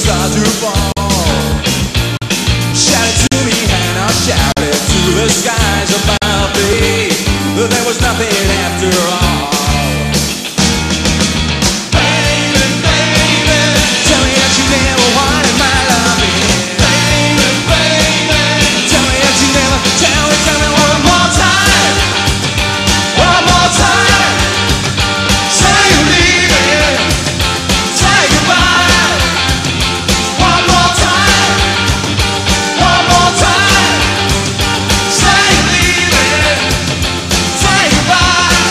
start to fall. Shout it to me and I'll shout it to the skies above me. There was nothing after all. Baby, baby, tell me that you never wanted my loving. Baby, baby, tell me that you never. Tell me one more time. One more time. Say you're leaving. Say goodbye. One more time. One more time. Say you're leaving. Say goodbye.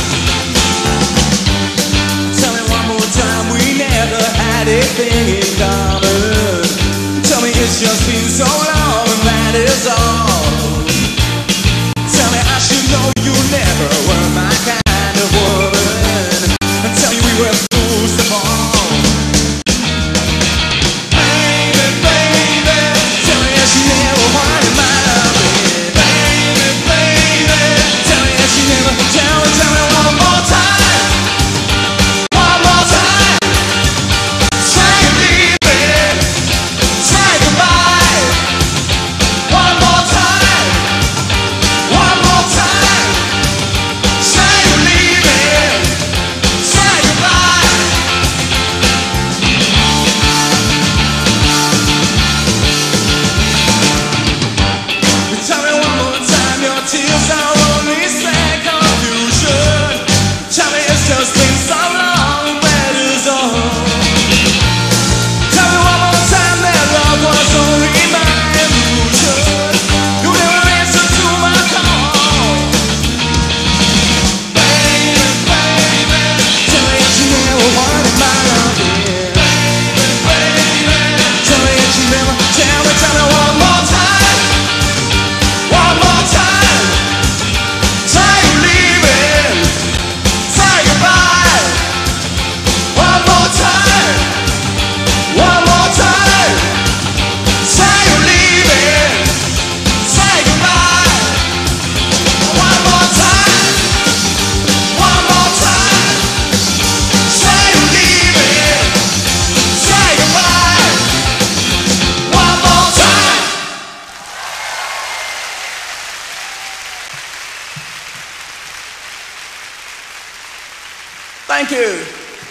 Tell me one more time we never had anything in common. Tell me it's just been so long and that is all. Tell me I should know you never were my kind of woman. And tell me we were fools to fall. Baby, baby, tell me that you never wanted my loving. Baby, baby, tell me that you never. Tell me one more time. One more time. Say you're leaving. Say goodbye. One more time. One more time. Say you're leaving. Say goodbye. Tell me one more time your tears are only sad confusion. Tell me it's just been so long, that is all. Tell me one more time that love was only my illusion. You never answered to my call. Baby, baby, tell me that you never wanted my loving. Baby, baby, tell me that you never. Tell me one more time. One more time. Say you're leaving. Say goodbye. One more time. One more time. Say you're leaving. Say goodbye. One more time. One more time. Say you're leaving. Say goodbye. One more time. Thank you.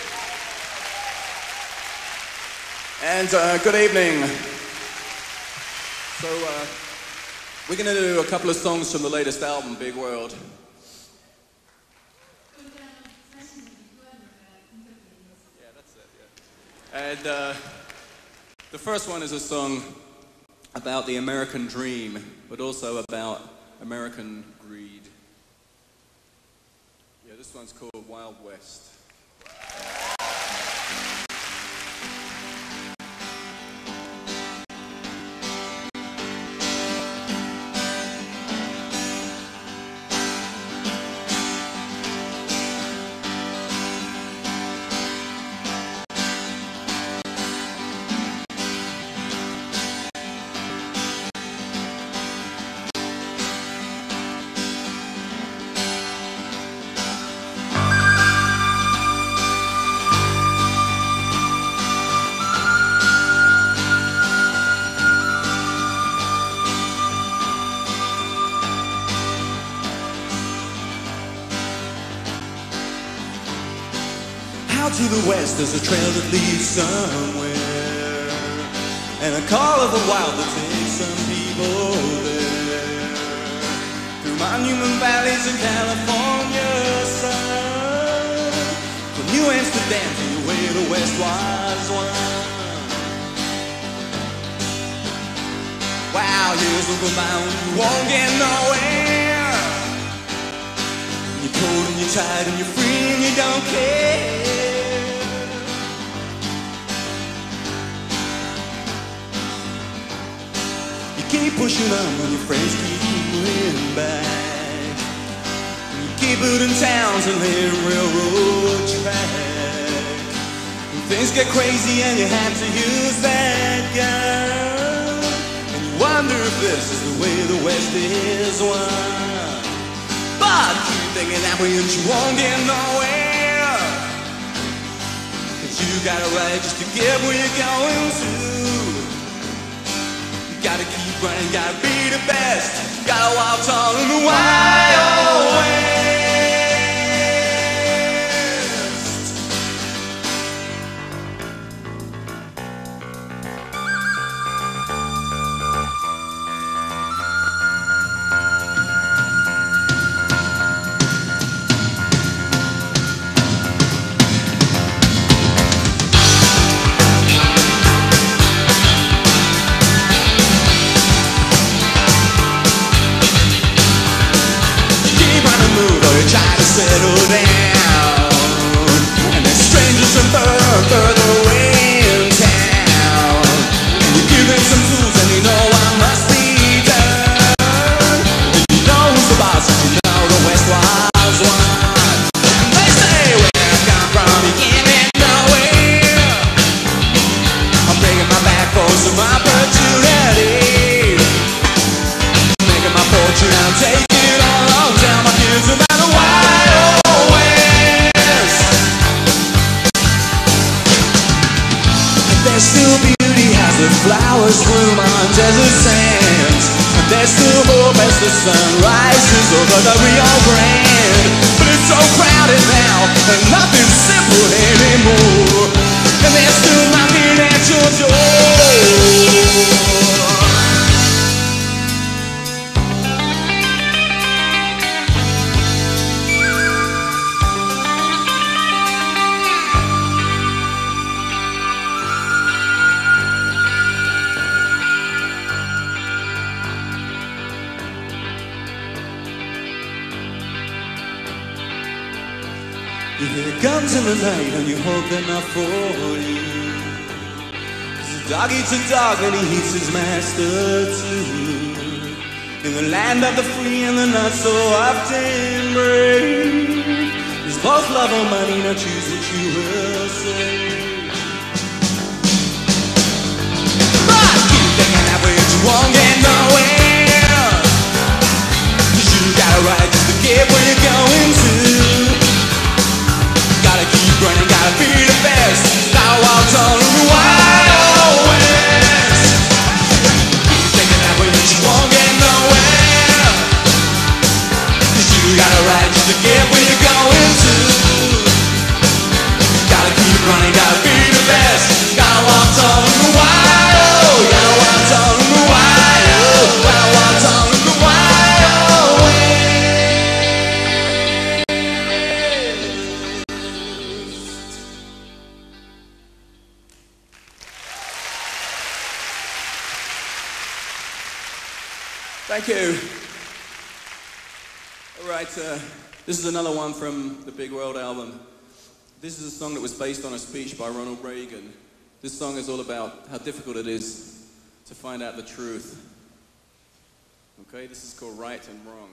And good evening. So we're going to do a couple of songs from the latest album, Big World. Yeah, that's it, yeah. And the first one is a song about the American dream, but also about American greed. Yeah, this one's called Wild West. Out to the west there's a trail that leads somewhere, and a call of the wild that takes some people there. Through monument valleys in California sun, from New Amsterdam to where the west was won. Wow, here's Uncle Mountain, you won't get nowhere. You're cold and you're tired and you're free and you don't care. Keep pushing on when your friends keep pulling back. You keep building towns and laying railroad track. When things get crazy and you have to use that gun, and you wonder if this is the way the West is won. But keep thinking that way and you won't get nowhere. You got a right just to get where you're going to. You gotta keep running, gotta be the best. Gotta walk tall in the wild west. Try to settle down, and there's strangers from further away in town. And you give them some tools and you know what must be done. You know who's the boss and you know the West was won. And they say where I come from you can't get nowhere. I'm breaking my back for some opportunity, making my fortune, I'll take it all on down my kids about the wild west. And there's still beauty as the flowers bloom on desert sands. And there's still hope as the sun rises over the Rio Grande. But it's so crowded now and nothing's simple anymore. And they're still knocking at your door. You hear guns in the night and you hope they're not for you. 'Cause a dog eats a dog and he eats his master too. In the land of the free and the not so often brave, there's both love and money, now choose what you will say. But keep thinking that way you won't get nowhere. 'Cause you got a right just to get where you're going to. Gotta keep running, gotta be the best. Gotta walk tall in the wild west. Keep thinking that way, but you won't get nowhere. 'Cause you got a right just to get where you're going to. Gotta keep running, gotta be the best. Gotta walk tall in the wild. Gotta walk tall in the wild. Gotta walk tall in the wild west. Thank you. All right, this is another one from the Big World album. This is a song that was based on a speech by Ronald Reagan. This song is all about how difficult it is to find out the truth. Okay, this is called Right and Wrong.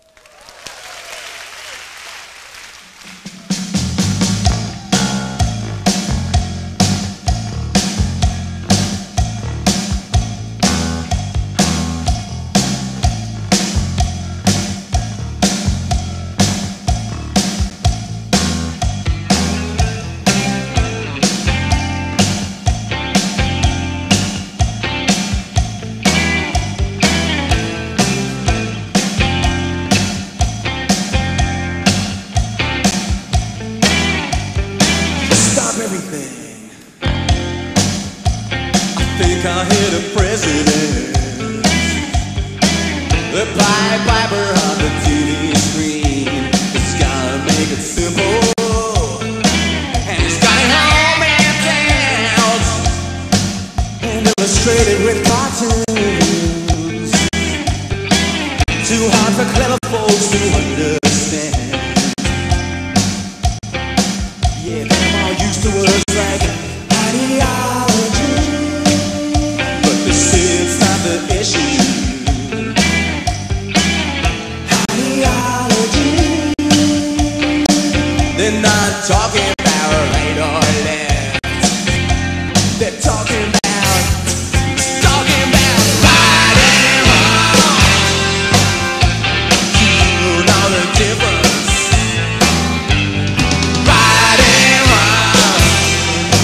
I hear the president, the Pied Piper on the TV screen. It's gotta make it simple, and it's got it all mapped out and illustrated with cartoons. Too hard for clever folks to understand. Yeah, they're all used to words like ideology. It's not the issue. Ideology. They're not talking about right or left. They're talking about right and wrong. You know the difference. Right and wrong.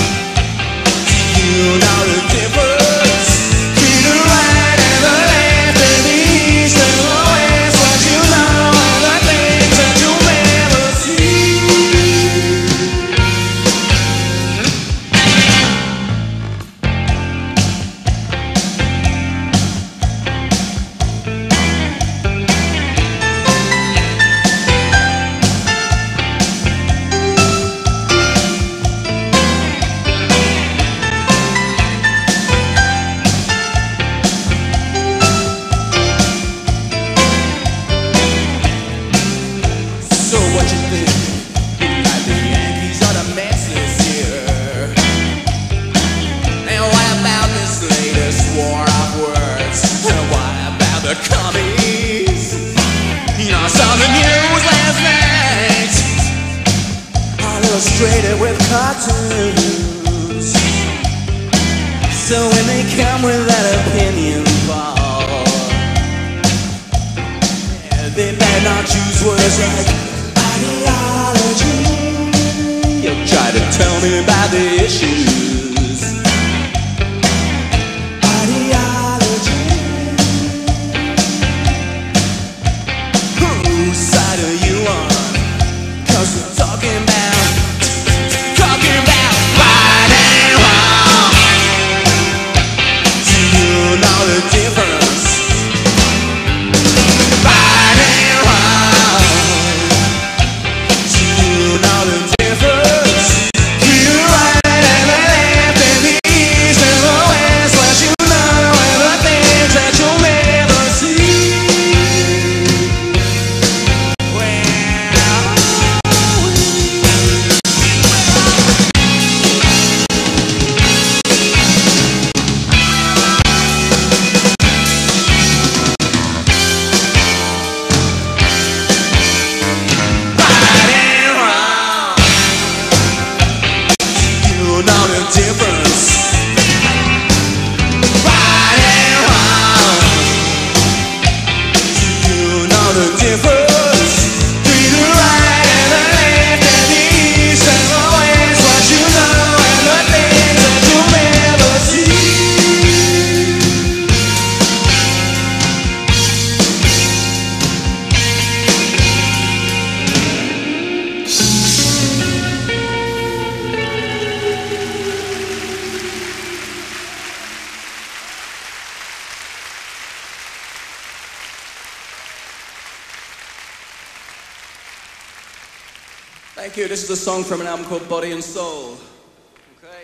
when they come with that opinion ball. Yeah, they better not choose words like ideology. You'll try to tell me about the issues. Ideology. Whose side are you on? 'Cause we're talking about right and wrong. Do you know the difference? Right and wrong. Do you know the difference? You right and the left and the east and the west. What you know and the things that you'll never see. Difference. Right and wrong. Do you know the difference? Between the right and the left and the east and the west. What you know and the things that you'll never see. Thank you. This is a song from an album called Body and Soul. Okay.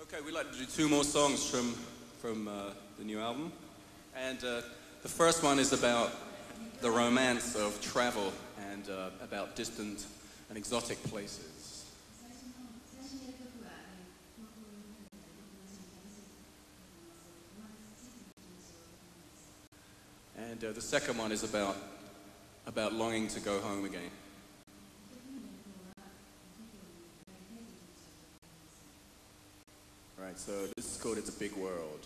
Okay, we'd like to do two more songs from the new album. And the first one is about the romance of travel and about distant and exotic places. And the second one is about longing to go home again. Right, so this is called It's a Big World.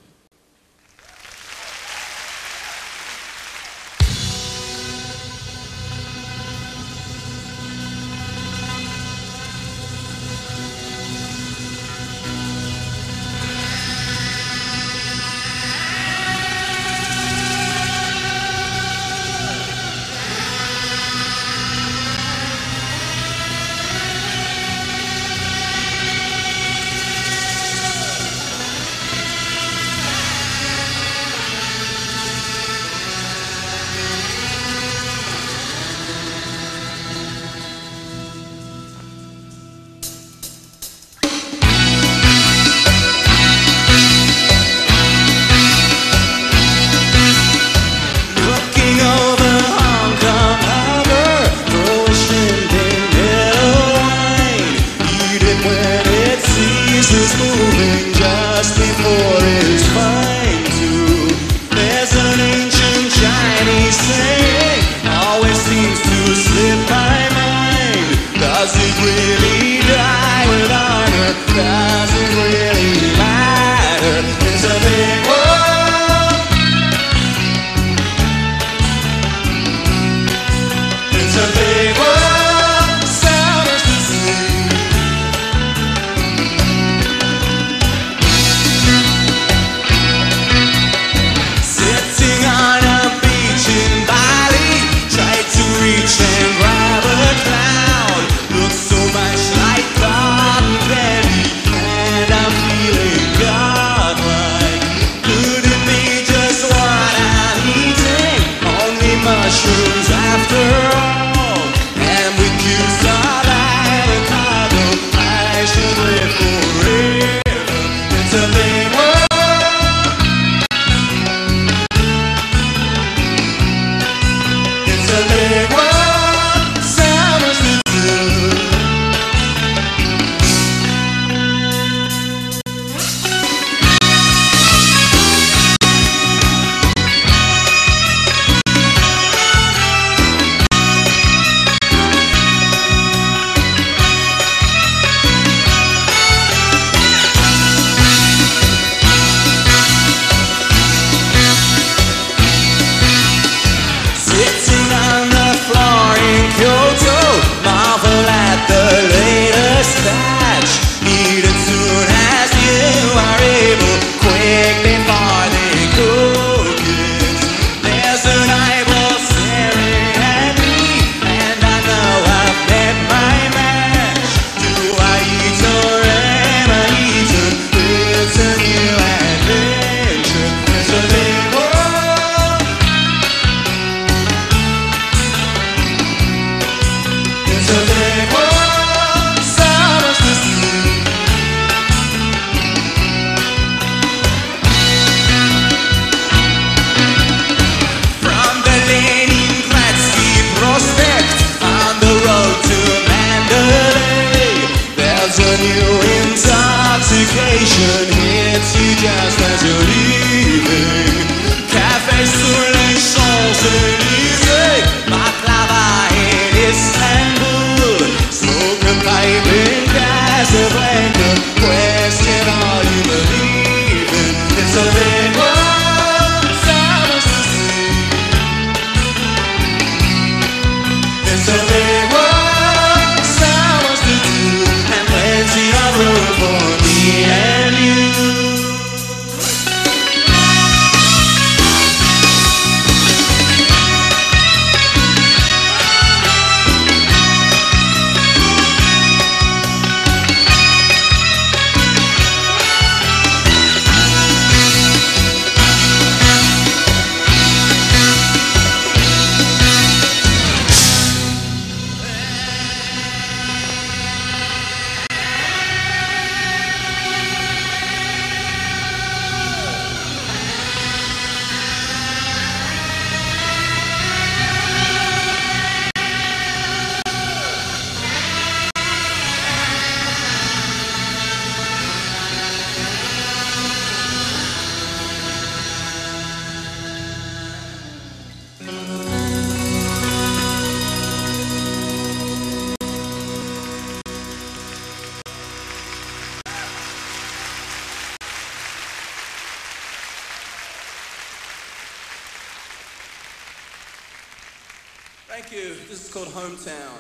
Thank you. This is called Hometown.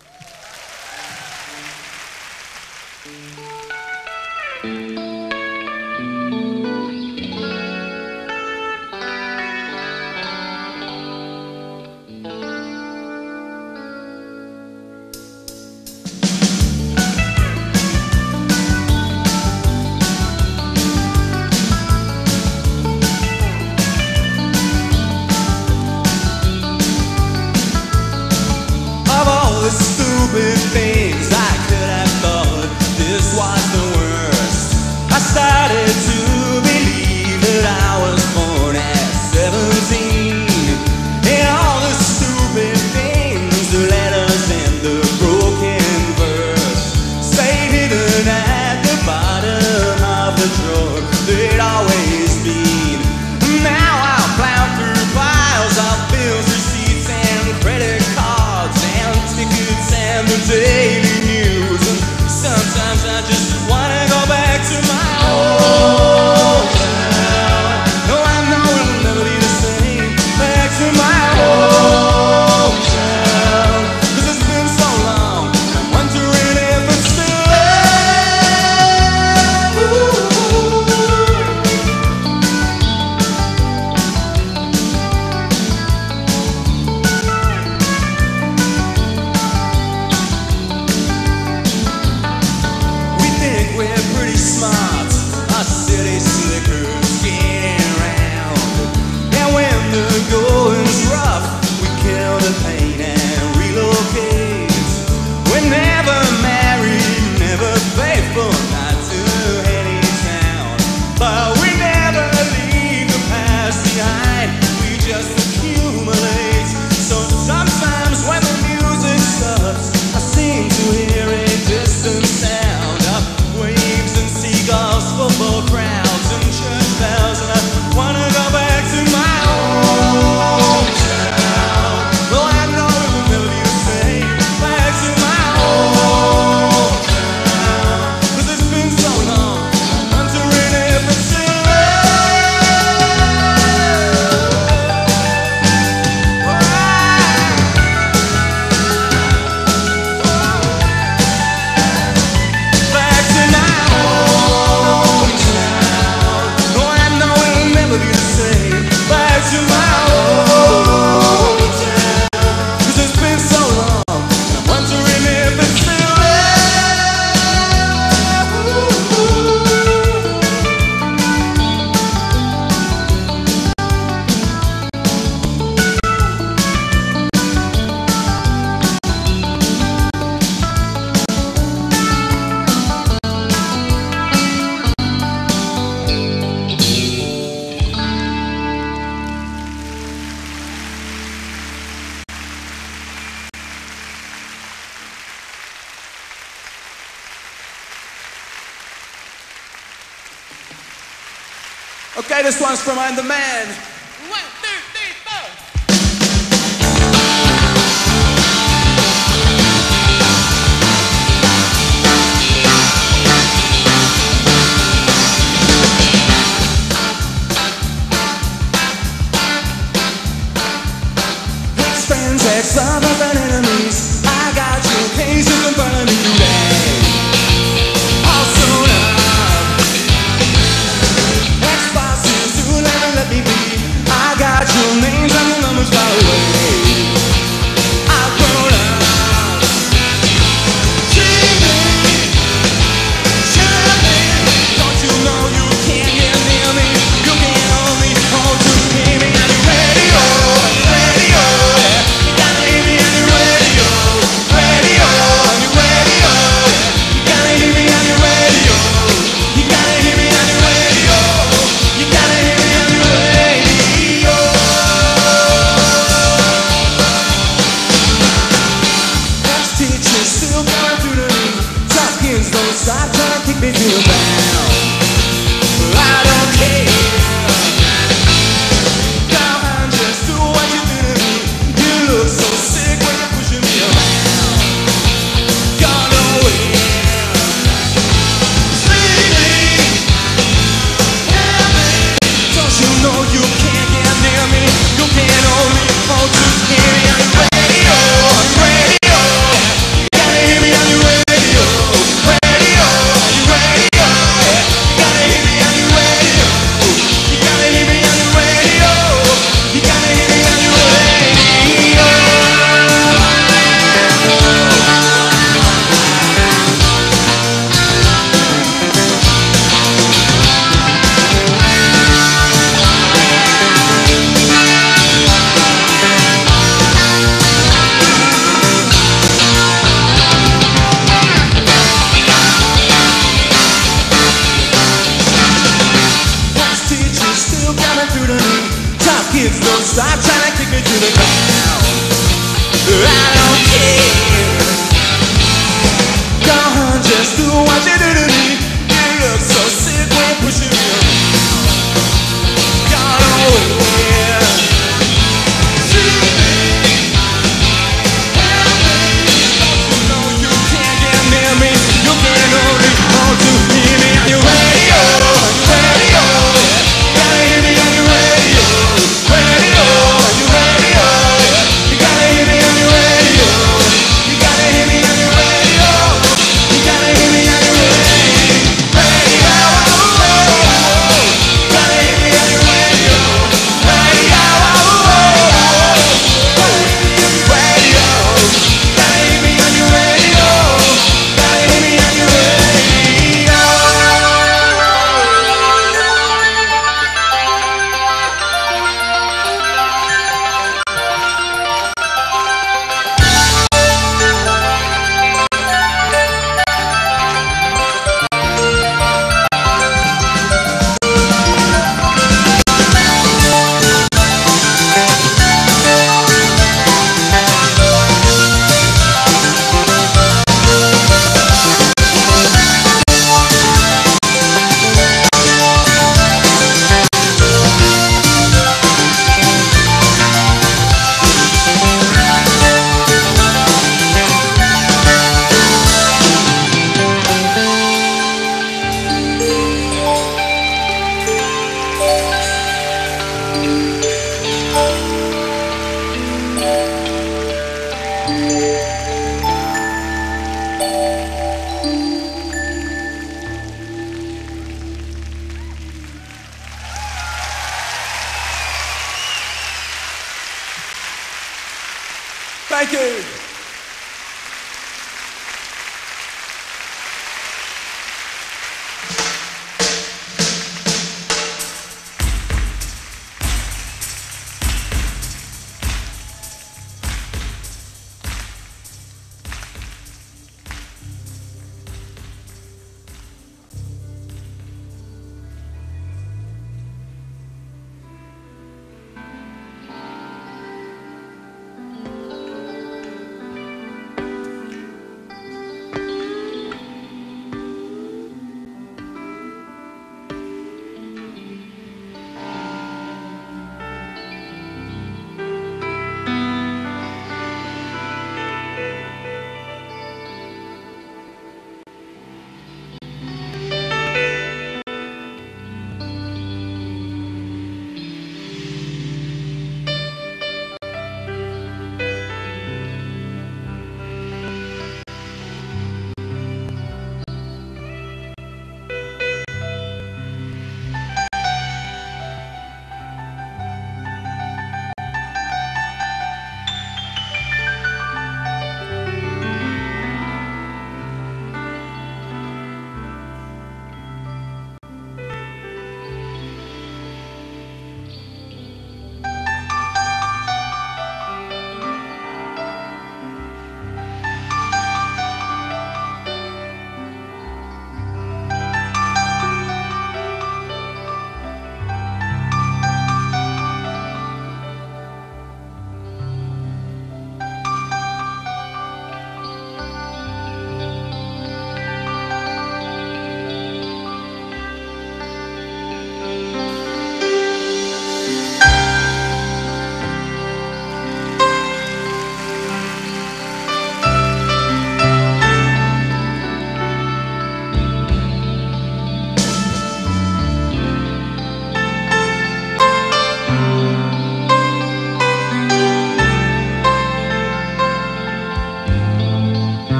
Stupid things I could have thought this was the worst. I started to believe that I was born at 17. And all the stupid things, the letters and the broken verse, stayed hidden at the bottom of the drawer they'd always been. Now I'll plow through piles of bills, receipts and credit cards and tickets and the daily news. Sometimes I just wanna go back to my old town. No, I know it'll never be the same. Back to my old town. 'Cause it's been so long, I'm wondering if it's still smart, us city slickers getting around. And when the going's rough, we kill the pain and relocate. We're never married, never faithful, not to any town. But we never leave the past behind, we just accumulate. So sometimes when the music stops, I seem to hear a distant sound of waves and seagulls, football crowds and church bells. And I wanna go back to my old town. Well, I know it will never be the same. Back to my old town. 'Cause it's been so long, I'm wondering if it's still back to my old town. No, I know it'll never be the same. Back to my old town. 'Cause it's been so long, I'm wondering if it's still Okay, this one's from I'm the Man. 1, 2, 3, 4. Ex-friends, ex-lovers and enemies, I got your cases in front of me today. Also love, ex-bosses who never let me be, I got your names and your numbers by the way. I've grown up. Don't you know you can't get near me? You can only hold to hear me on your radio, radio. You gotta hear me on your radio, radio, on your radio. You gotta hear me on your radio. You gotta hear me on your radio. You gotta hear me on your radio. Ex-teachers still going through the me. Tough kids don't stop trying to kick me to the ground. I don't care. Now I'm just do what you do to me. You look so sick when you're pushing me around. Gone nowhere. Sleeping. Don't you know you can't get near me? You can only hold to hear me on the radio. Thank you.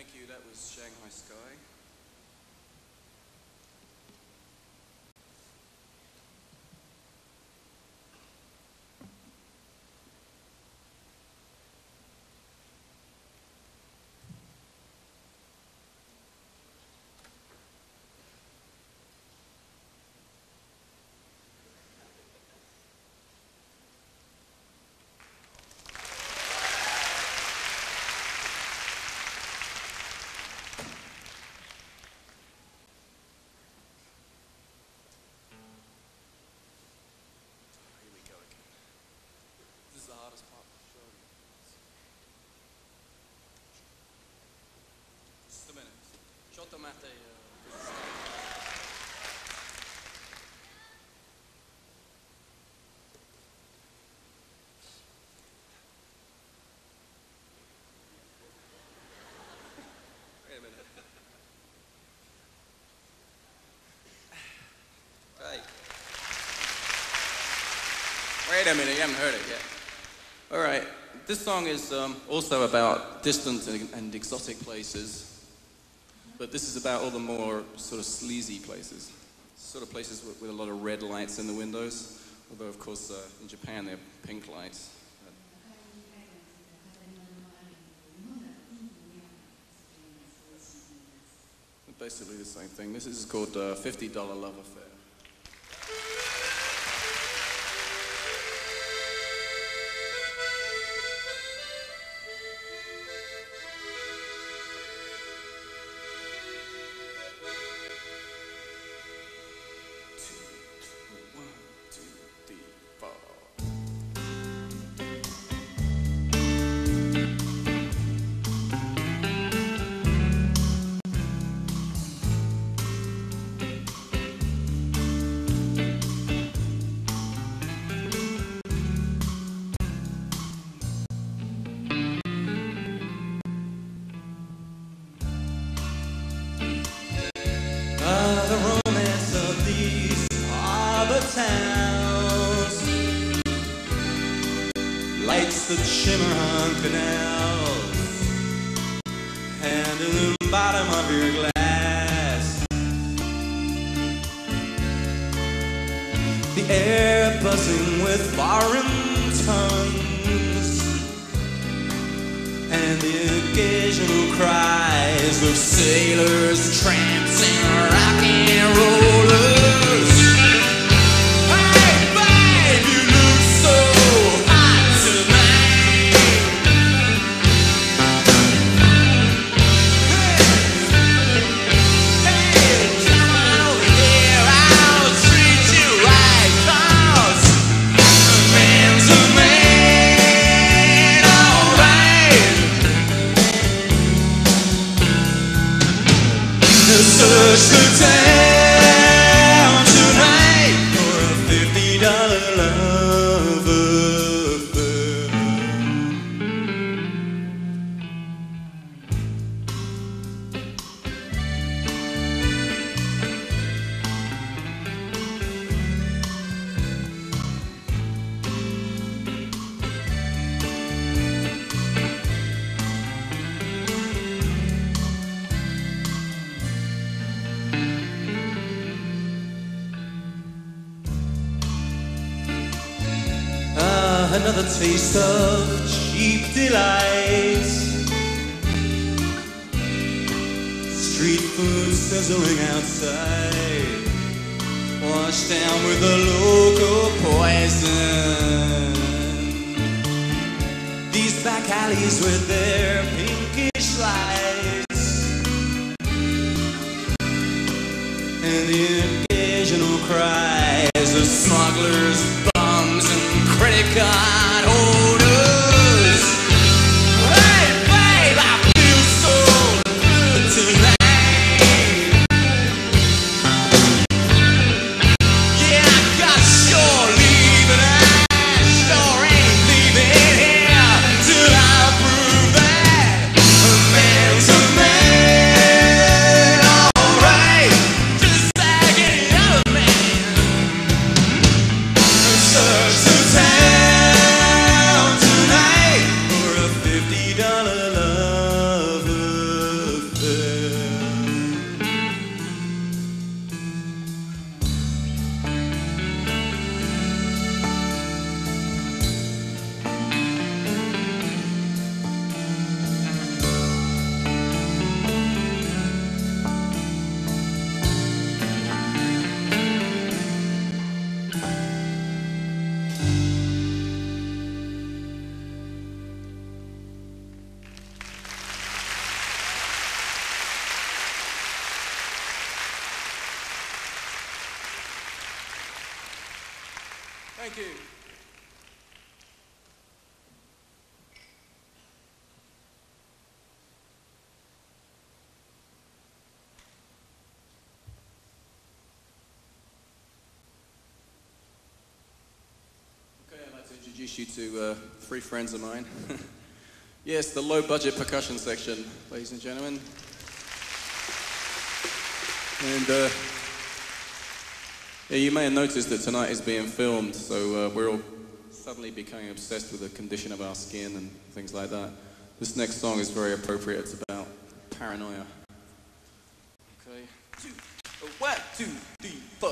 Thank you, that was Shanghai Sky. Here we go again. This is the hardest part of the show. Just a minute. Ciotto mate. Wait a minute. Right. Wait a minute, you haven't heard it yet. All right, this song is also about distant and exotic places, but this is about all the more sort of sleazy places, sort of places with a lot of red lights in the windows, although of course in Japan they have pink lights. Basically the same thing. This is called $50 Love Affair. The romance of these harbor towns, lights that shimmer on canals, and in the bottom of your glass, the air buzzing with foreign tongues, and the occasional cries of sailors, tramps, and rock and rollers. Hey, babe, you look so hot tonight. Hey, come on over here, I'll treat you right, 'cause a man's a man, alright. Search the town tonight for a $50 love affair. Another taste of cheap delights, street food sizzling outside, washed down with the local poison. These back alleys with their pinkish lights, and the occasional cries of smugglers, bums, and credit card holders. Hey, babe, I feel so good tonight. Yeah, I got sure leaving, I sure ain't leaving here till I prove that a man's a man, alright, just like any other man. Search the town tonight for a $50 love affair. Thank you. Okay, I'd like to introduce you to three friends of mine. Yes, the low-budget percussion section, ladies and gentlemen. And yeah, you may have noticed that tonight is being filmed, so we're all suddenly becoming obsessed with the condition of our skin and things like that. This next song is very appropriate. It's about paranoia. Okay. 1, 2, 3, 4.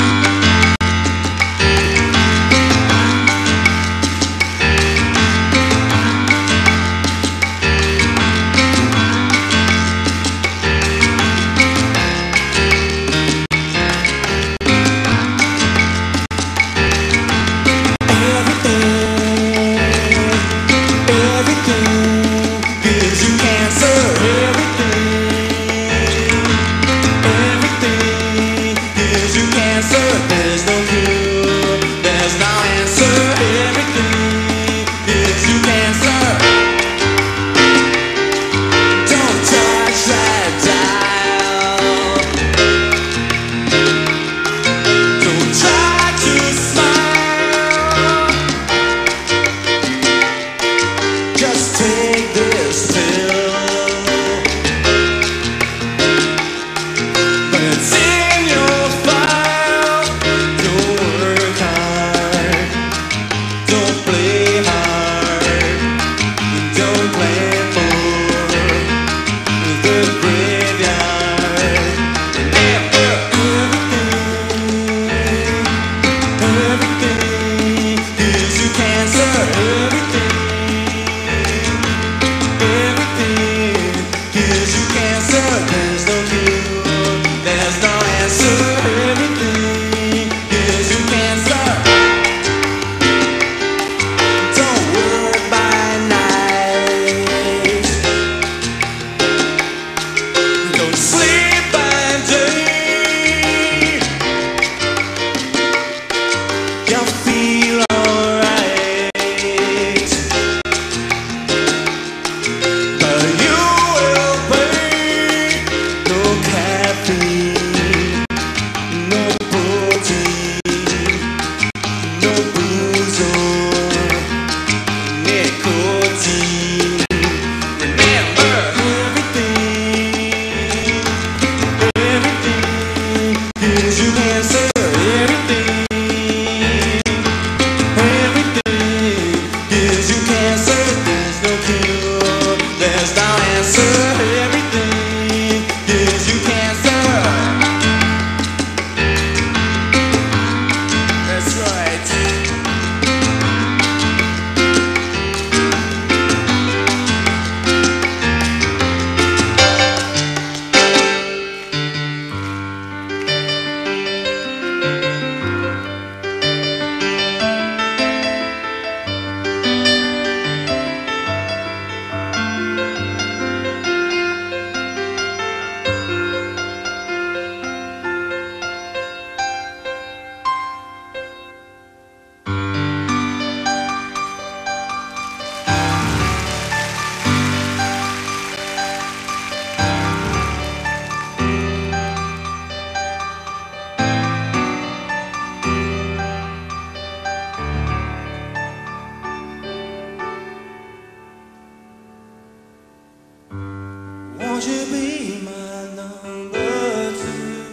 Won't you be my number two?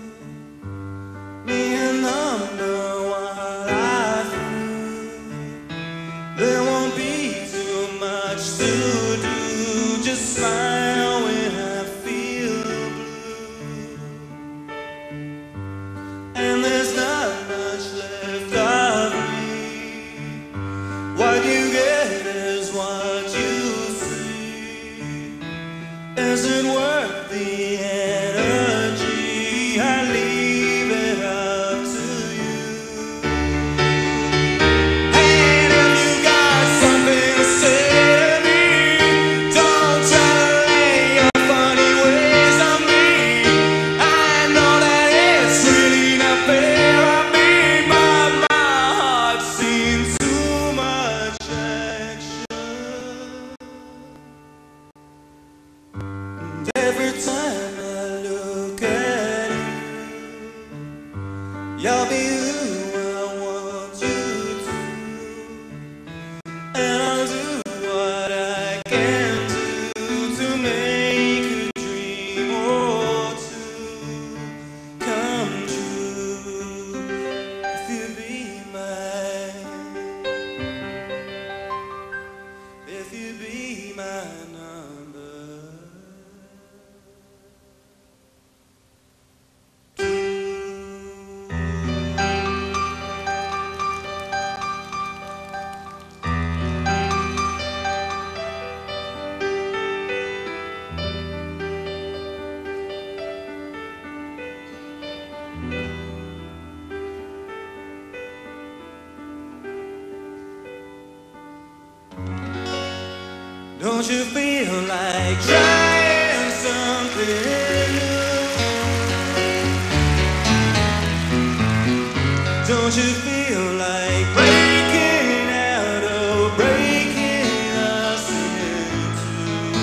Me a number one I through. There won't be too much to do. Just smile when I feel blue. And there's not much left of me. What you get is what you see. Is it worth the energy? I leave it up to you. And if you got something to say to me, don't try to lay your funny ways on me. I know that it's really not fair of me, but my heart Don't you feel like trying something new? Don't you feel like breaking out of breaking us in two?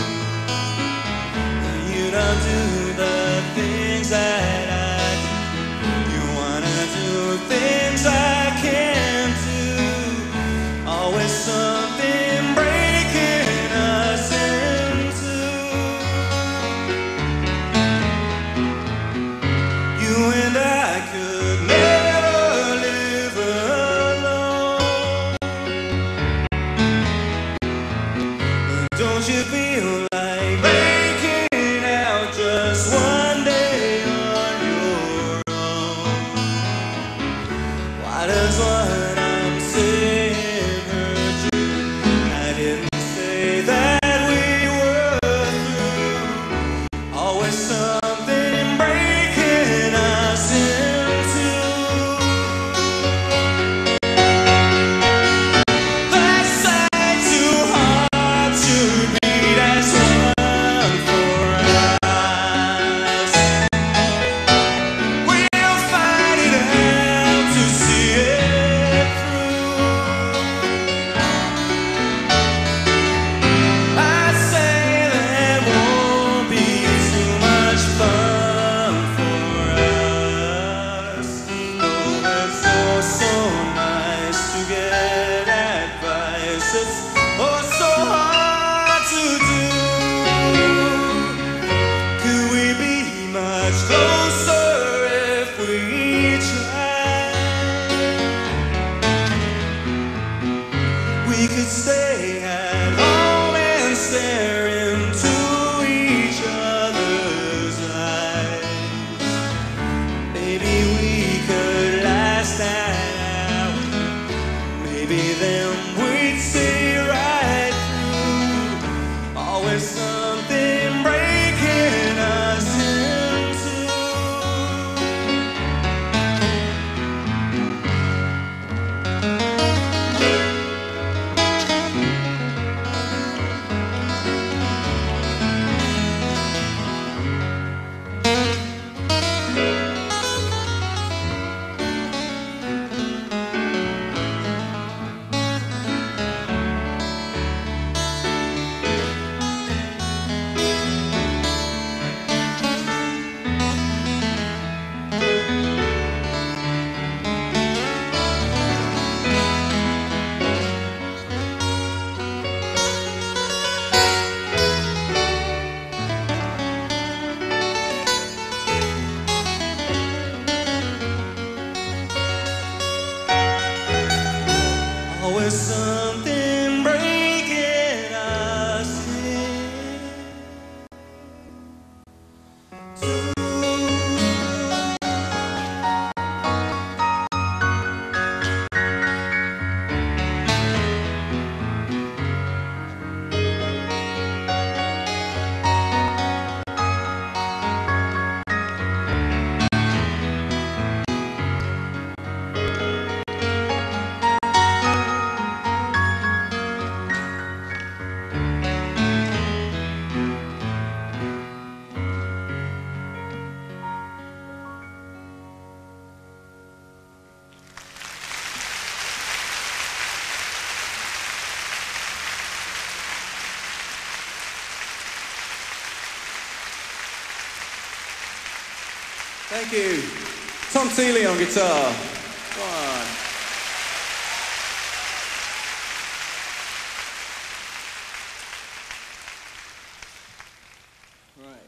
You don't do the things that I do. You wanna do things I can't do. Always something breaking us in two. You and I could never live alone. Don't you feel like breaking out just one day on your own? Why does what I'm saying hurt you? I didn't say that we were through. Always something breaking us in two. That side too hard to beat as one for us. We'll fight it out to see it through. I say that won't be too much fun for us. Oh, it's so nice to get advice. It's so hard to do. Could we be much closer if we tried? We could stay at home and stare into each other's eyes. Maybe we could last an hour. Maybe then we'd see right through. Always something breaking us in two. Always something breaking us in two. Thank you. Tom Seeley on guitar. Come on. Right.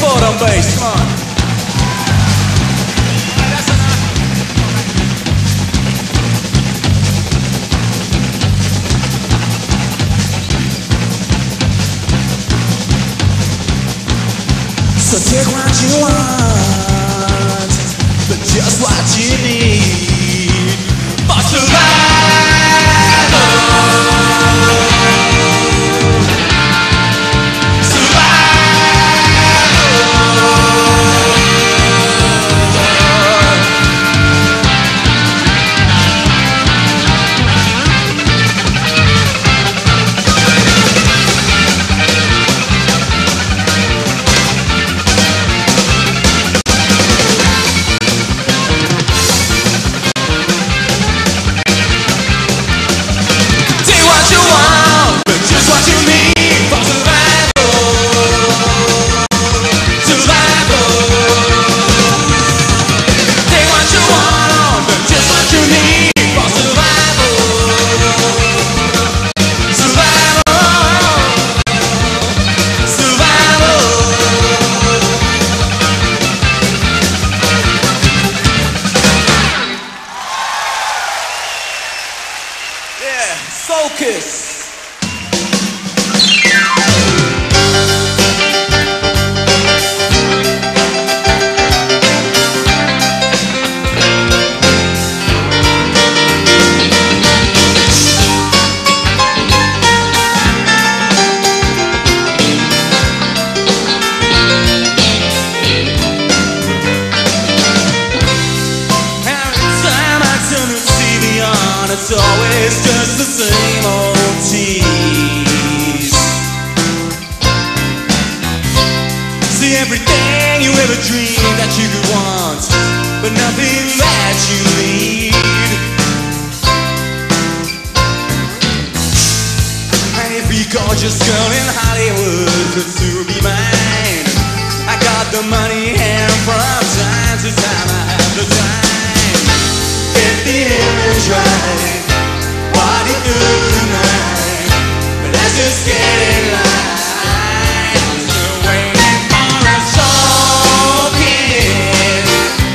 forward on bass, come on. So take what you want, but just what you need for survival. Focus. It's always just the same old tease. See everything you ever dreamed that you could want, but nothing that you need. And every gorgeous girl in Hollywood could soon be mine. I got the money and from time to time I have the time. If the image right, what do you do tonight? But let's just get in line. I'm still waiting for a soul kid.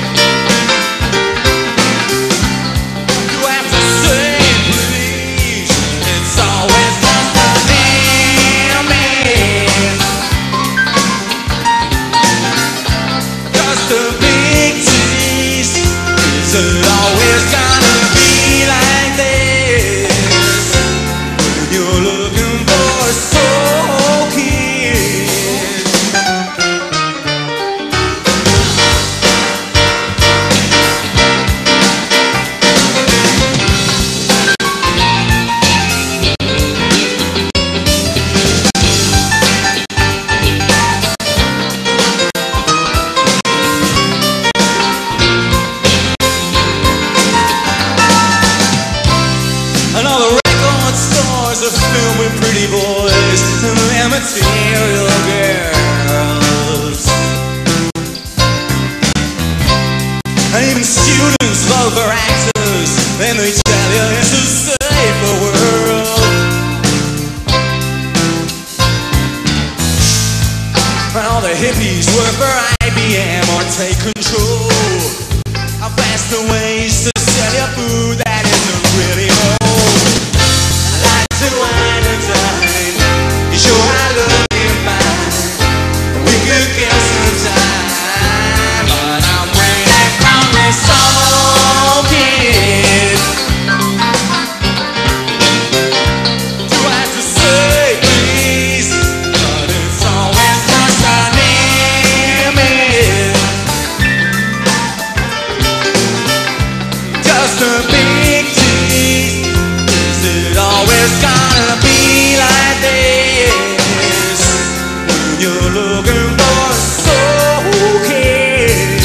You have to say please. It's always just the name. Just a big tease. Is it always gonna be like this? When you're looking for a soul kid. And all the record stores are filled with pretty boys and their material girls. And even students vote for actors, and they tell you it's a safer world. And all the hippies work for IBM or take control of faster ways to sell your food that isn't really old. I like to wine and dine. You sure I look fine. We could kill some time, but I'm waiting for my soul kid. Do I have to say please? But it's always just a name. Just a big tease. Is it always gonna be like this? When you're looking for a soul kid.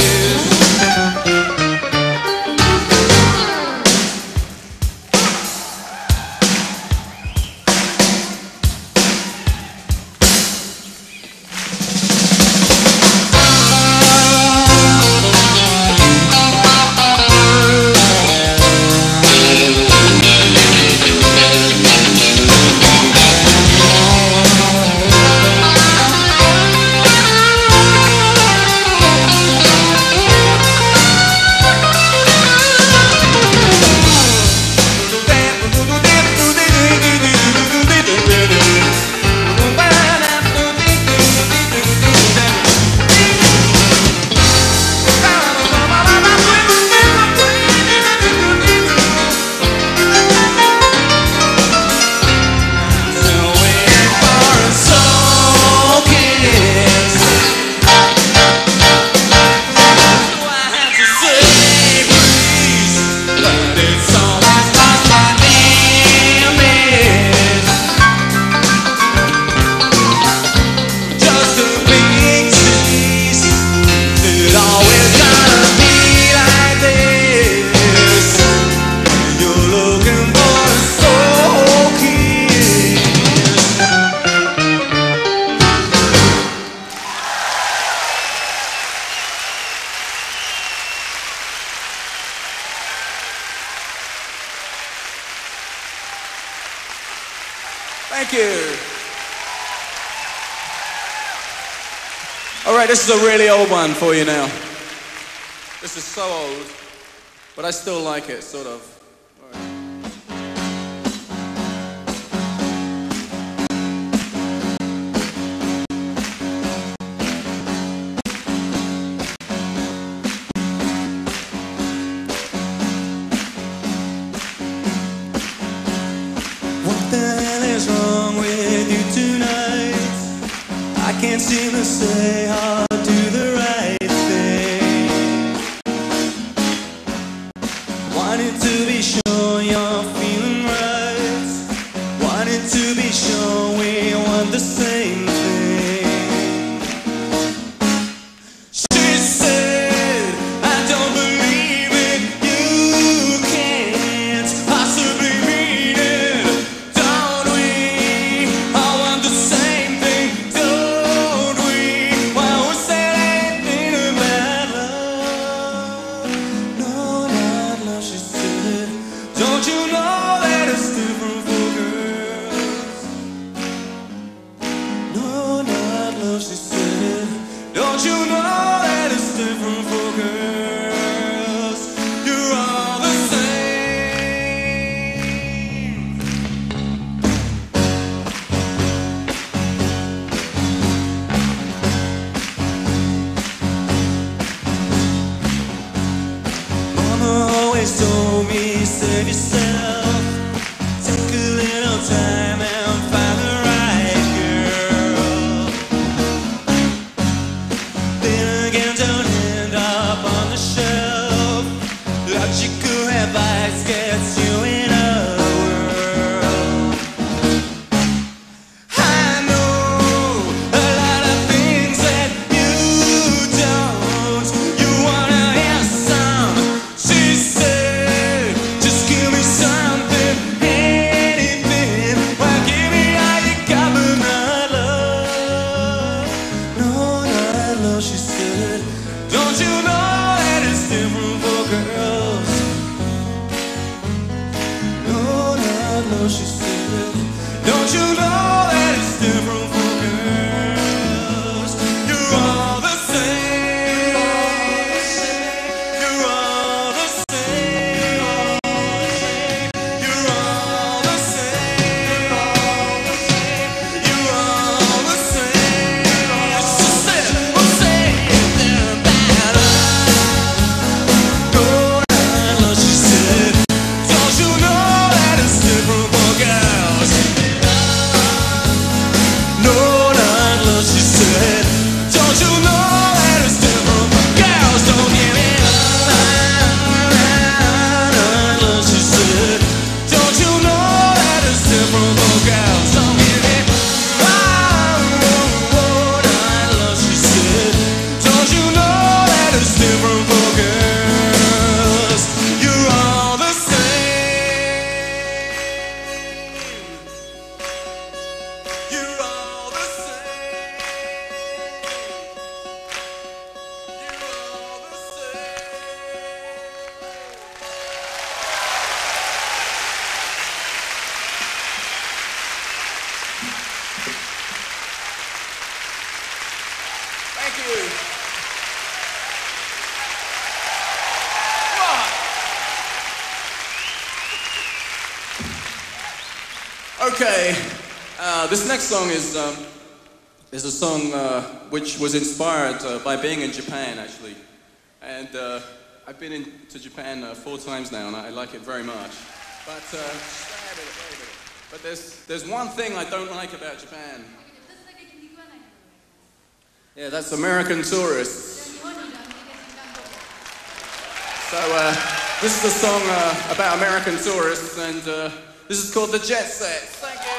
Thank you. All right, this is a really old one for you now. This is so old, but I still like it, sort of. All right. What the hell is wrong with you tonight? I can't seem to say or do the right thing. Wanted to be sure you're feeling right. Wanted to be sure we want the same thing. She said, I don't believe it. You can't possibly mean it. Don't we all want the same thing? Don't we? Why was that anything about love? No, not love, she said. Don't you know that it's different for girls? No, not love, she said. Don't you know that it's different for girls? You're all the same. Mama always told me, save yourself. Take a little time and find the right girl. Then again, don't end up on the shelf. Logical advice gets you in a whirl. I know a lot of things that you don't. You wanna hear some? She said, just give me something, anything. Well, give me all you got, but not love. No, not love, she said. Don't you know that it's different for girls? No, not love, she said. Don't you know that it's different for girls? You're all the same. You're all the same. You're all the same. You're all the same. She said, "We'll say anything about love." No, not love, she said. Don't you know that it's different for girls? No, not love, she said. Don't you know that it's different for girls? Don't give me love, not love, she said. Don't you know that it's different for girls? Don't give me love, not love, she said. Don't you know that it's different for girls? You're all the same. You're all the same. You're all the same. Thank you. Okay, this next song is a song which was inspired by being in Japan, actually. And I've been to Japan 4 times now, and I like it very much. But there's one thing I don't like about Japan. Yeah, that's American tourists. So this is a song about American tourists, and this is called The Jet Set. Thank you.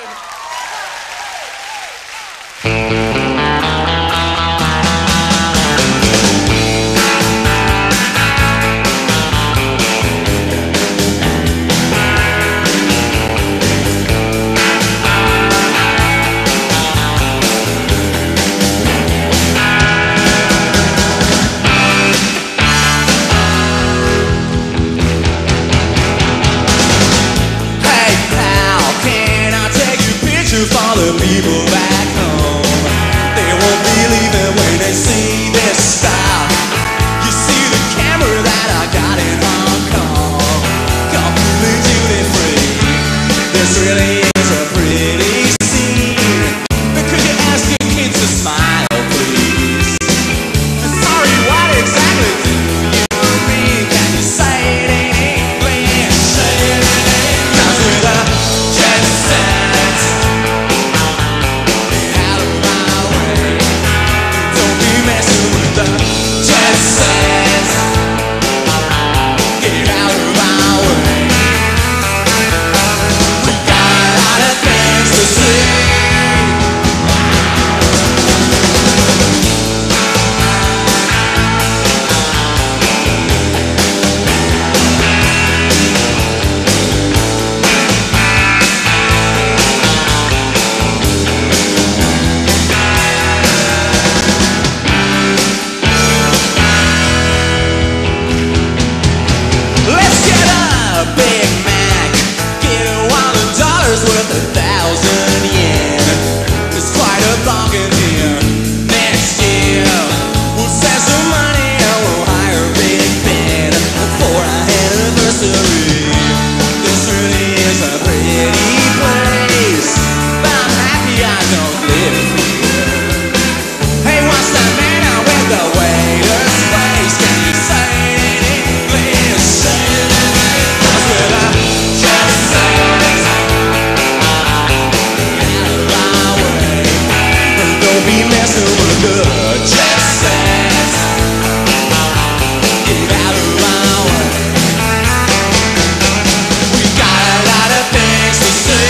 Hey pal, can I all the people back home. They won't believe it when they see this style. You see the camera that I got in Hong Kong, completely duty free. This really is a pretty scene. But could you ask your kids to smile, please? Sorry, what exactly do you mean? Can you say it in English? Say it in English. 'Cause we're the jet set. Get out of my way. Don't be messing with the jet set. Get out of my way. We got a lot of things to say. Let's get a Big Mac. Get $1 worth 1,000 yen. It's quite a bargain here. Next year we'll save some money and we'll hire a big band for our anniversary. This really is a pretty place, but I'm happy I don't live here. Hey, what's that man out with the waiter's face? Can you say it in English? Say it in English. 'Cause we're the jet set. Get out of my way. Don't be messing with the jet set. Get out of my way. We got a lot of things to say.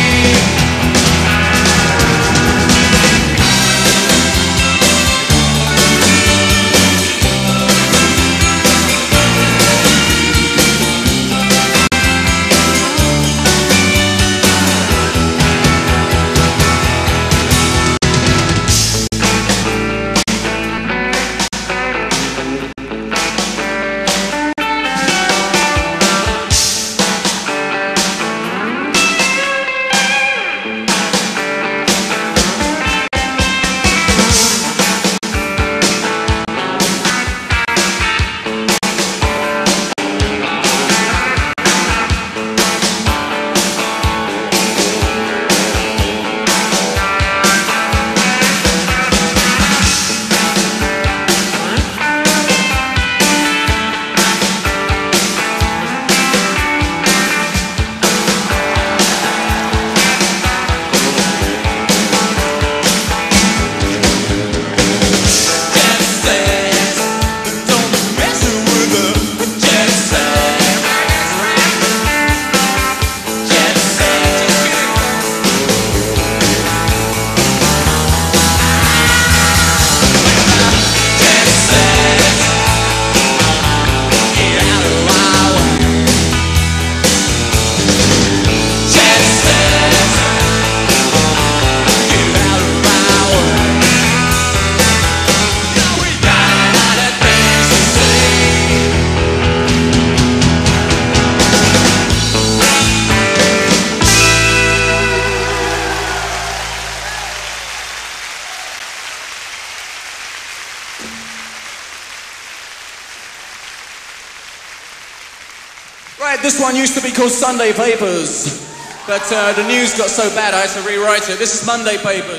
Right, this one used to be called Sunday Papers, but the news got so bad I had to rewrite it. This is Monday Papers.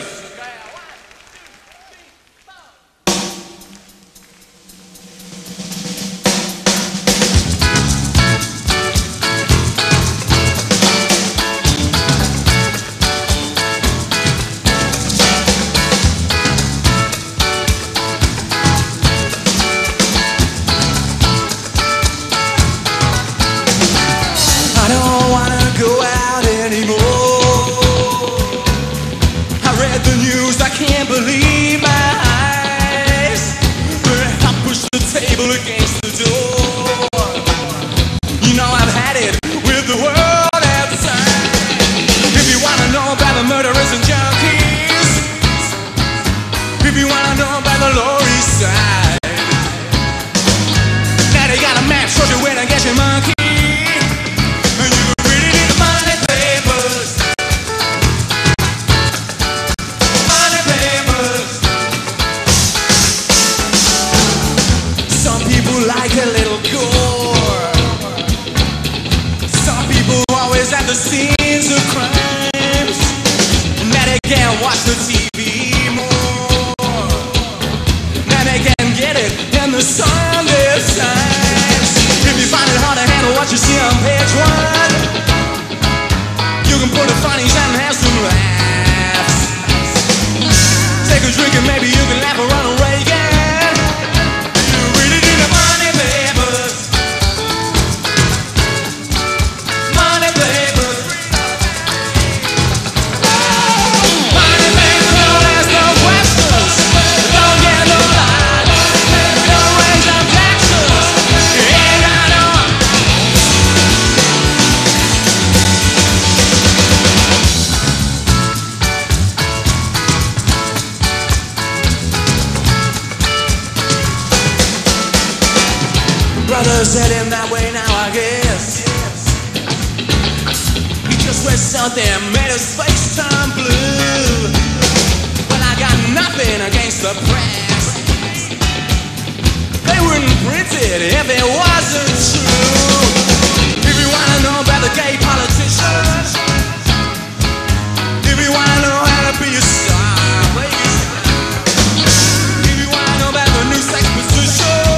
I don't wanna go out anymore. I read the news, I can't believe my eyes. I pushed the table against the door. You know I've had it with the world outside. If you wanna know about the murderers and junkies, if you wanna know about the Lower East Side, now they got a map, shows you where to get your monkey. And you read it in the Monday papers. the scenes of crimes. Now they can't watch the TV more. Now they can't get it in the Sunday Times. If you find it hard to handle what you see on page one, you can put the funnies and have some laughs. Take a drink and maybe you can laugh or run away again. You read it in the money papers. Money papers. Money papers don't ask no questions. Don't get no line. Don't raise objections. You ain't got no. Brother said him that way now, I guess. He just read something, made his face turn blue. Well, I got nothing against the press. They wouldn't print it if it wasn't true. If you wanna know about the gay politicians, if you wanna know how to be a star, if you wanna know about the new sex position,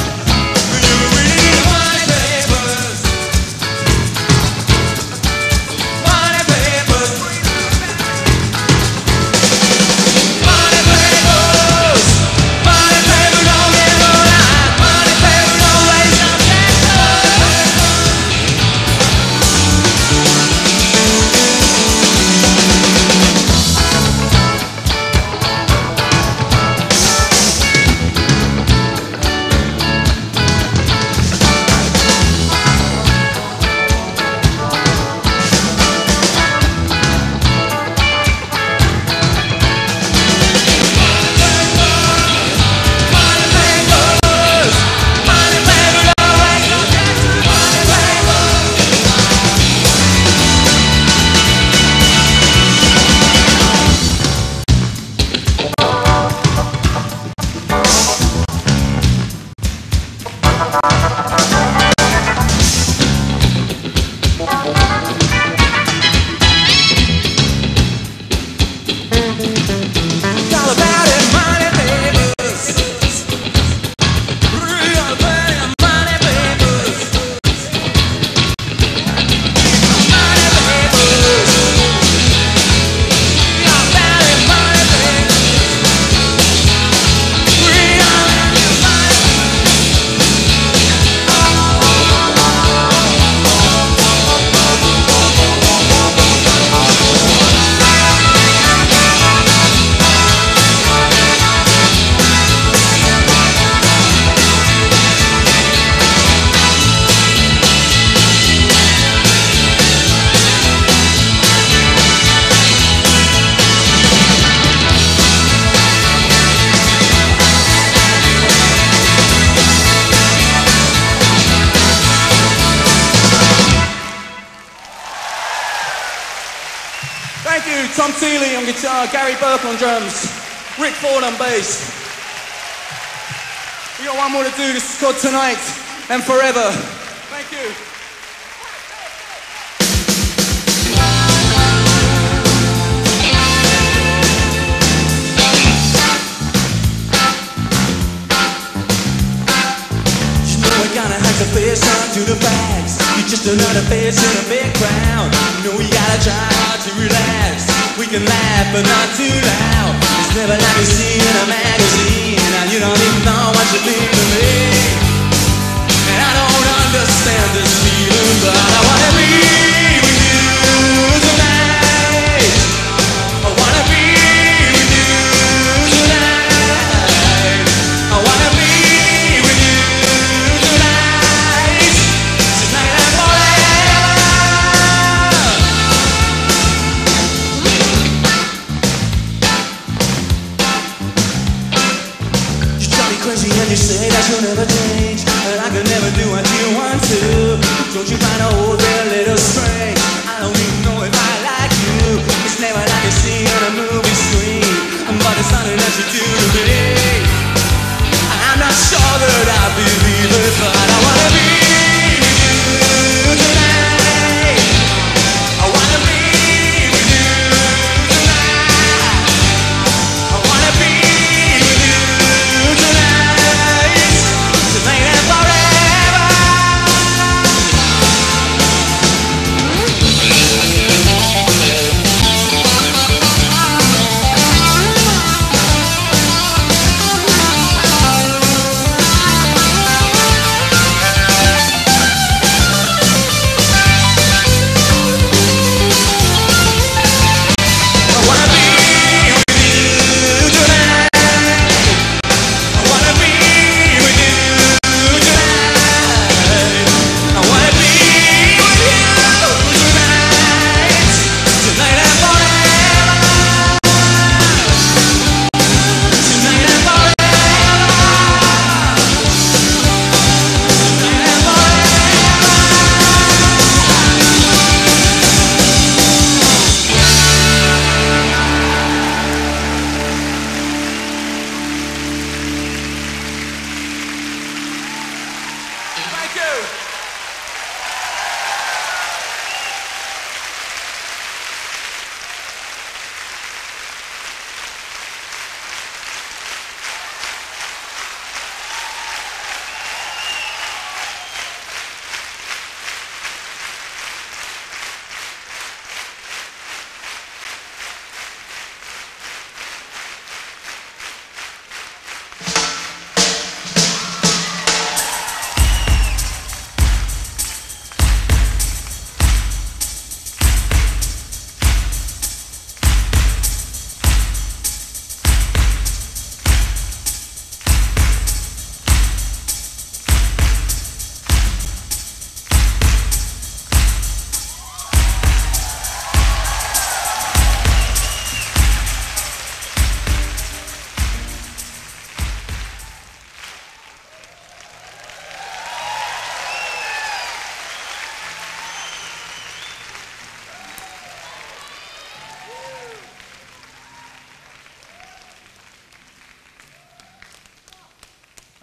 Tom Seeley on guitar, Gary Burke on drums, Rick Ford on bass. We got one more to do. This is called Tonight and Forever. Thank you. You know we gotta have to face on to the facts. You're just another face in a big crowd. You know we gotta try hard to relax. We can laugh but not too loud. It's never like you see in a magazine, and you don't even know what you mean to me. And I don't understand this feeling, but I wanna be with you tonight. I wanna be with you tonight. I wanna be with you tonight. Tonight and forever. You drive me crazy and you say that you'll never change, and I can never do what you want to. Don't you find a whole little strange? I don't even know if I like you. It's never like you see on a movie screen, but it's something that you do to me. I'm not sure that I believe it, but I wanna be with you tonight. I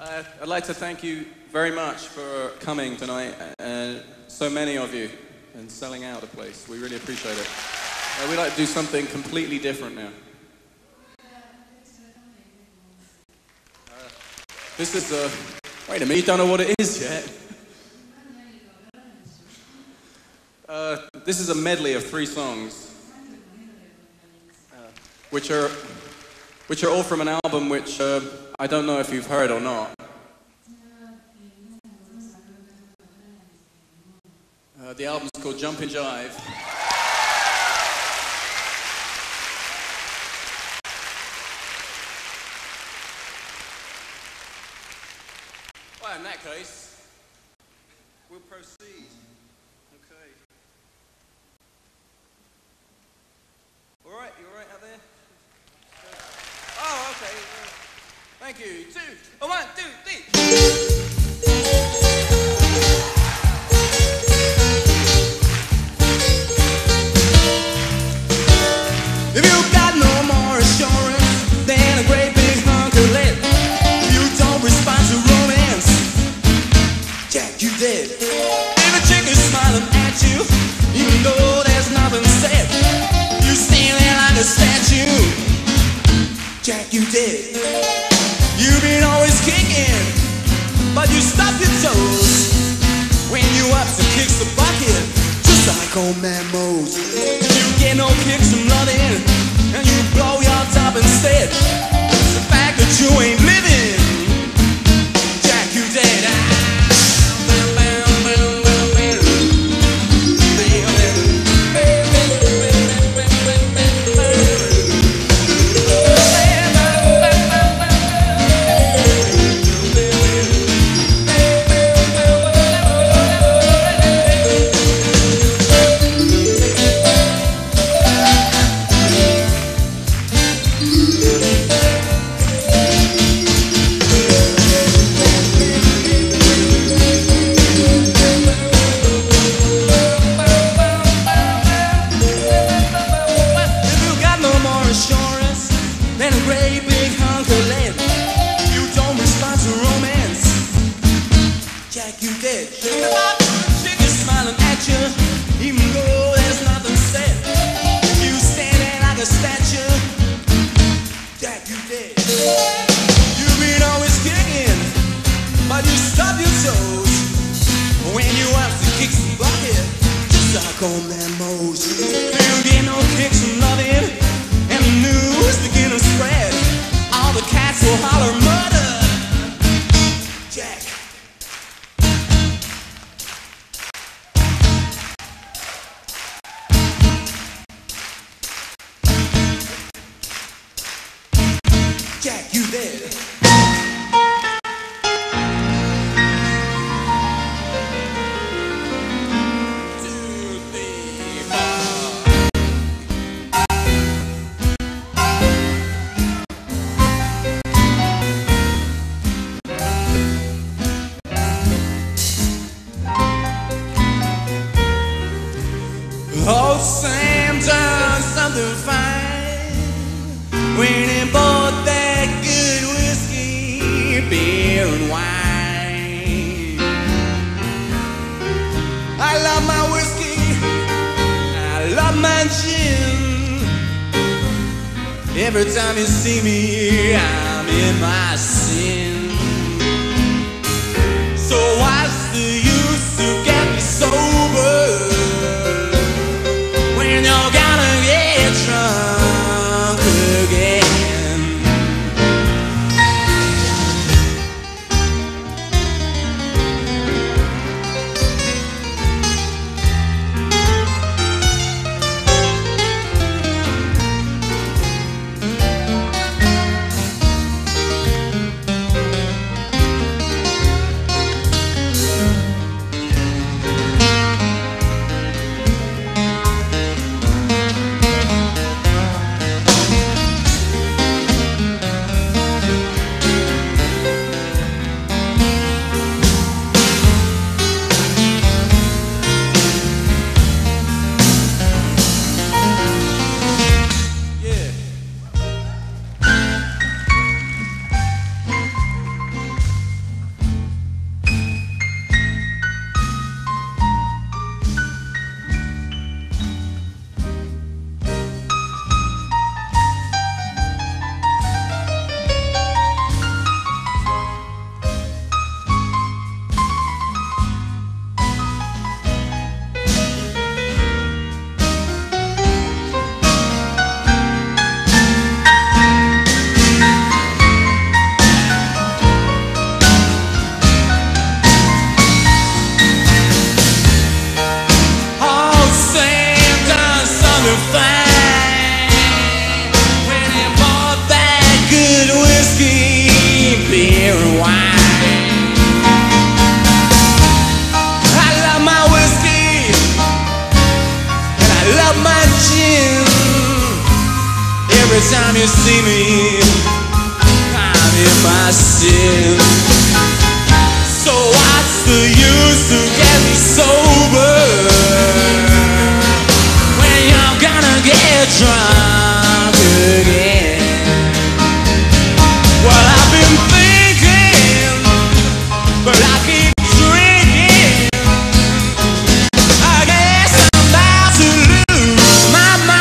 I'd like to thank you very much for coming tonight, so many of you, and selling out the place. We really appreciate it. We'd like to do something completely different now. This is wait a minute, you don't know what it is yet? This is a medley of 3 songs, which are all from an album which I don't know if you've heard or not. The album's called Jumpin' Jive. Well, in that case, we'll proceed. Okay. All right, you all right out there? Oh, okay. Thank you. 2, 1, 2, 3. If you got no more assurance than a great big hunk of lead, you don't respond to romance, Jack, you dead. If a chick is smiling at you, even though there's nothing said, you stand there like a statue, Jack, you dead. You've been always kicking, but you stop your toes when you up to kick the bucket, just like old man Mose. You get no kicks from nothing, and you blow your top instead. It's the fact that you ain't living, Jack, you dead. Oh, Sam done something fine when he bought that good whiskey, beer and wine. I love my whiskey, I love my gin. Every time you see me, I'm in my sin. So what's the use to get me sober when you're gonna get drunk again? to find when he bought that good whiskey, beer and wine. I love my whiskey and I love my gin. Every time you see me, I'm in my sin. So what's the use to get me sober when you're gonna get drunk again? Well, I've been thinking, but I keep drinking. I guess I'm about to lose my mind.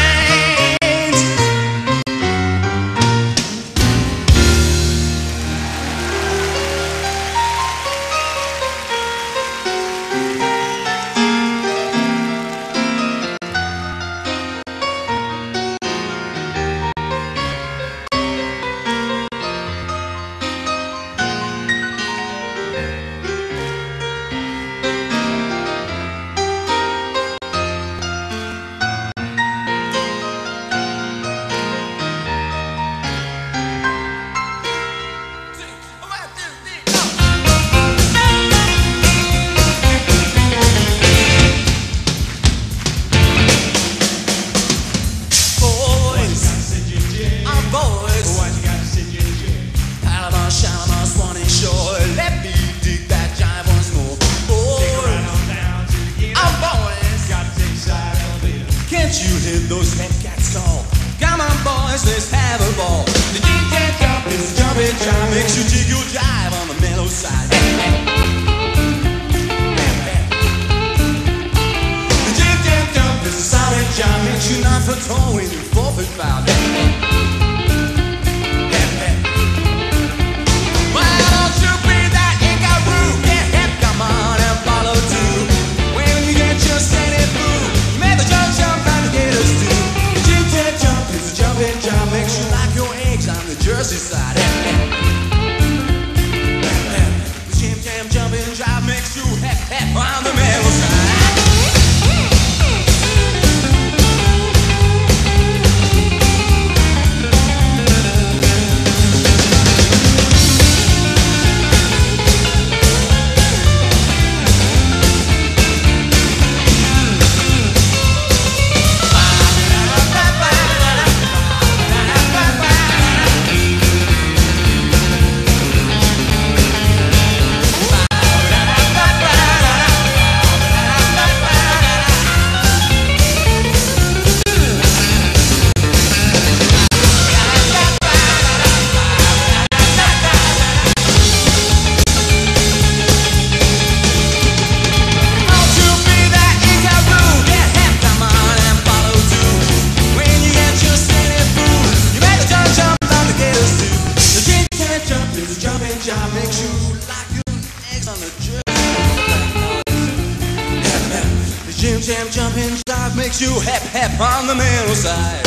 On the middle side,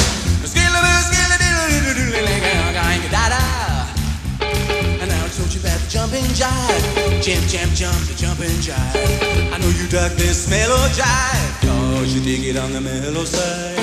and now I told you about the jumping jive, jump, the jumping jive. I know you dug this mellow jive, 'cause you dig it on the mellow side.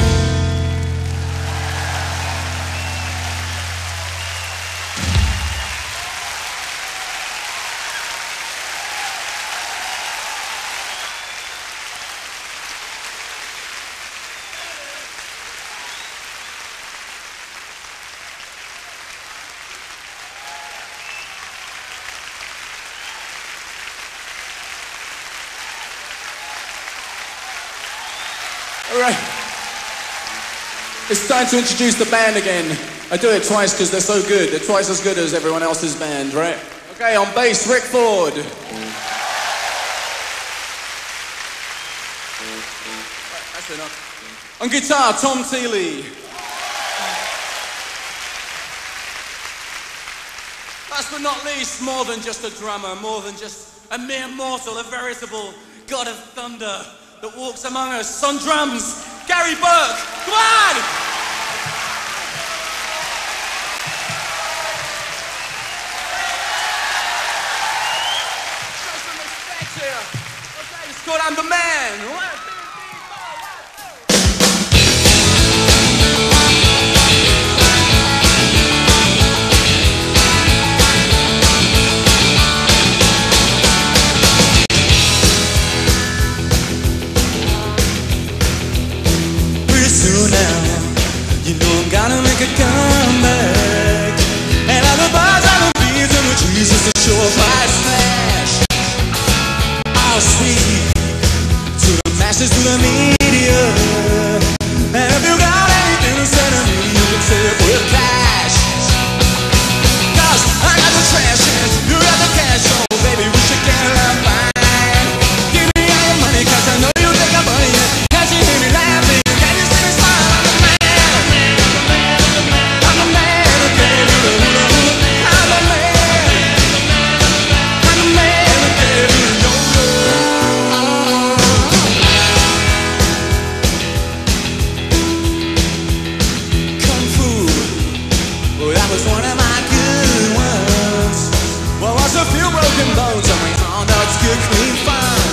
Alright, it's time to introduce the band again. I do it twice because they're so good. They're twice as good as everyone else's band, right? Okay, on bass, Rick Ford. That's enough. On guitar, Tom Teeley. Last but not least, more than just a drummer, more than just a mere mortal, a veritable god of thunder that walks among us. On drums, Gary Burke. Come on! Show some respect here. Okay, it's called I'm the Man. 1, 2, 3, 4, 1, 2. price smash. All sweet to the masses, to the media. And if you got anything to say to me, you can say it with cash. Cause I got the trash and you got the cash, so baby we should get along fine. Give me all your money cause I know you think I'm funny. Can't you hear me laughing? Can you see me smile? I'm the man. I'm the man who gave you the hula hula. I'm the man. I'm the man who gave you the yo-yo. Kung Fu, well that was one of my good ones. Well, was a few broken bones and we found out it's good clean fun.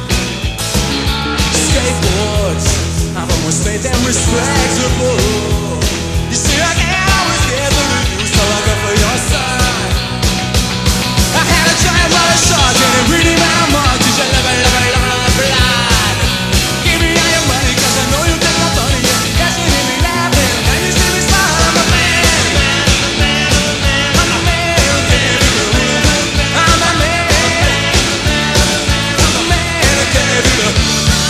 Skateboards, I've always made them respectable. You see, I can't always get the reviews, so I'll go for your son. I had a giant water shark and it really ran amok. Did you love blood? Give me all your money cause I know you think I'm funny. Yes, you hear me laughing, can you see me smile? I'm the man. I'm the man who gave you the hula hula. I'm the man. I'm the man who gave you the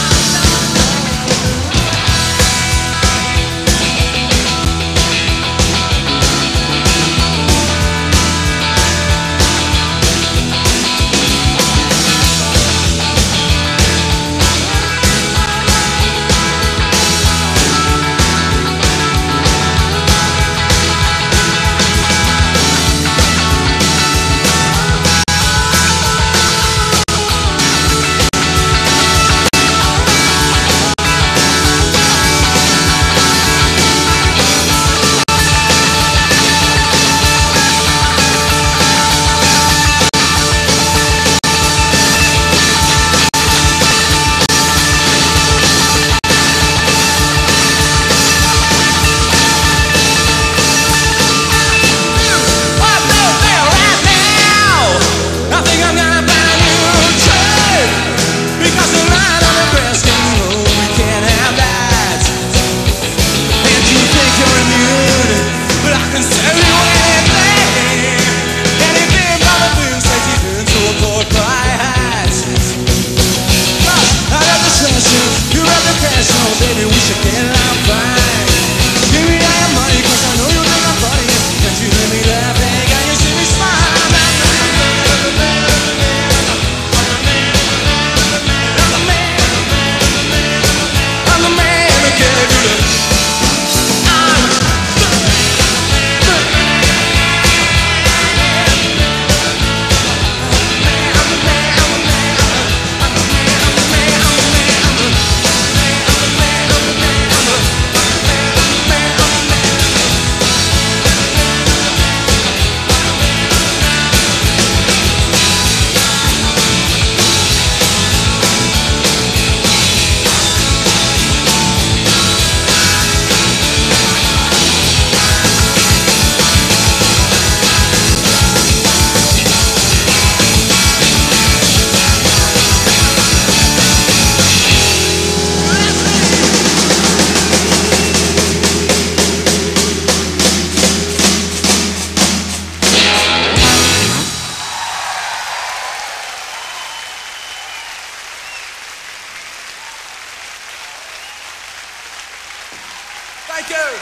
Thank you.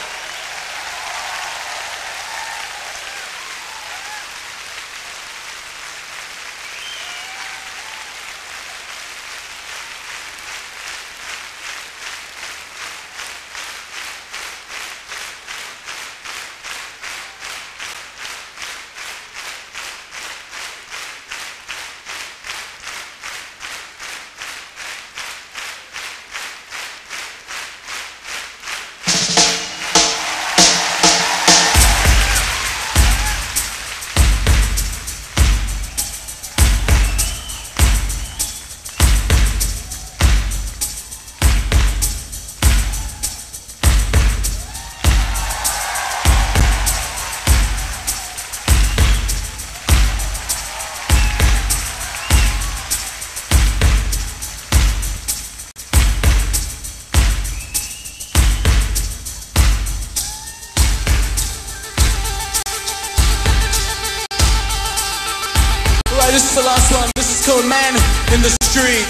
to a man in the street.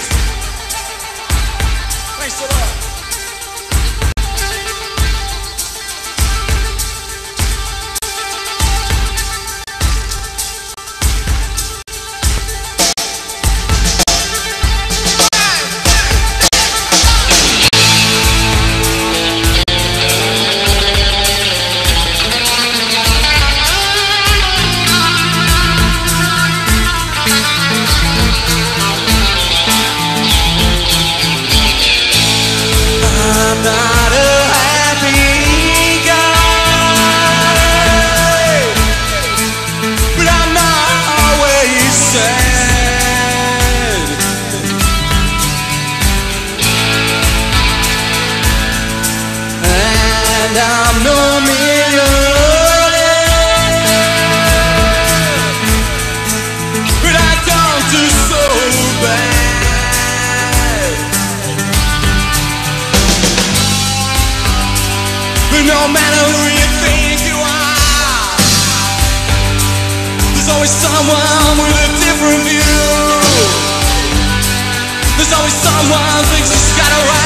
Thanks a lot. I'm not a happy guy, but I'm not always sad. And I'm no millionaire, but I don't do so bad. But no matter who you think you are, there's always someone with a different view. There's always someone who thinks he's got a right.